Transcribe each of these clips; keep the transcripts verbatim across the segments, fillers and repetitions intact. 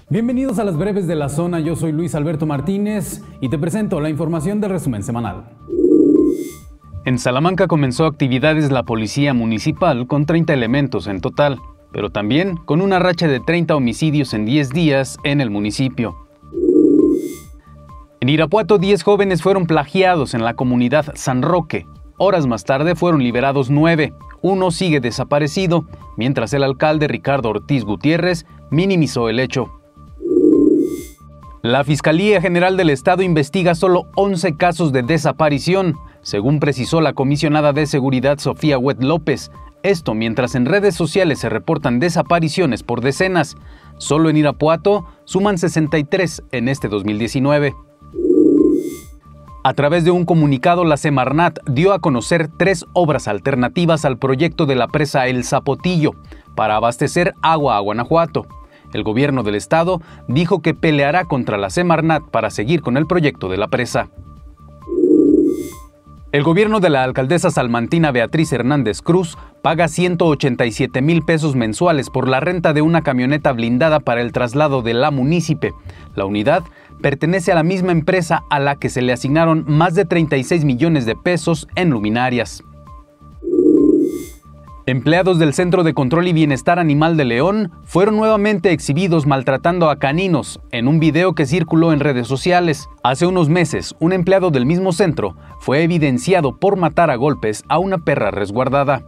Bienvenidos a las breves de la zona, yo soy Luis Alberto Martínez y te presento la información del resumen semanal. En Salamanca comenzó actividades la policía municipal con treinta elementos en total, pero también con una racha de treinta homicidios en diez días en el municipio. En Irapuato, diez jóvenes fueron plagiados en la comunidad San Roque. Horas más tarde fueron liberados nueve. Uno sigue desaparecido, mientras el alcalde Ricardo Ortiz Gutiérrez minimizó el hecho. La Fiscalía General del Estado investiga solo once casos de desaparición, según precisó la comisionada de Seguridad Sofía Huet López. Esto mientras en redes sociales se reportan desapariciones por decenas. Solo en Irapuato suman sesenta y tres en este dos mil diecinueve. A través de un comunicado, la Semarnat dio a conocer tres obras alternativas al proyecto de la presa El Zapotillo para abastecer agua a Guanajuato. El gobierno del estado dijo que peleará contra la Semarnat para seguir con el proyecto de la presa. El gobierno de la alcaldesa salmantina Beatriz Hernández Cruz paga ciento ochenta y siete mil pesos mensuales por la renta de una camioneta blindada para el traslado de la munícipe. La unidad pertenece a la misma empresa a la que se le asignaron más de treinta y seis millones de pesos en luminarias. Empleados del Centro de Control y Bienestar Animal de León fueron nuevamente exhibidos maltratando a caninos en un video que circuló en redes sociales. Hace unos meses, un empleado del mismo centro fue evidenciado por matar a golpes a una perra resguardada.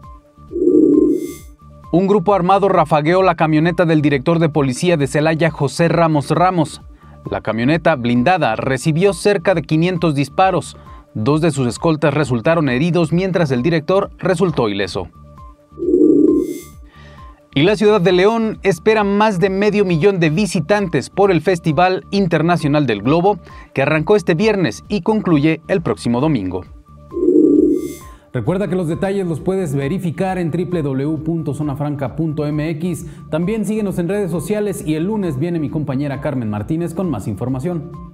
Un grupo armado rafagueó la camioneta del director de policía de Celaya, José Ramos Ramos. La camioneta blindada recibió cerca de quinientos disparos. Dos de sus escoltas resultaron heridos mientras el director resultó ileso. Y la ciudad de León espera más de medio millón de visitantes por el Festival Internacional del Globo, que arrancó este viernes y concluye el próximo domingo. Recuerda que los detalles los puedes verificar en doble u doble u doble u punto zona franca punto m x. También síguenos en redes sociales y el lunes viene mi compañera Carmen Martínez con más información.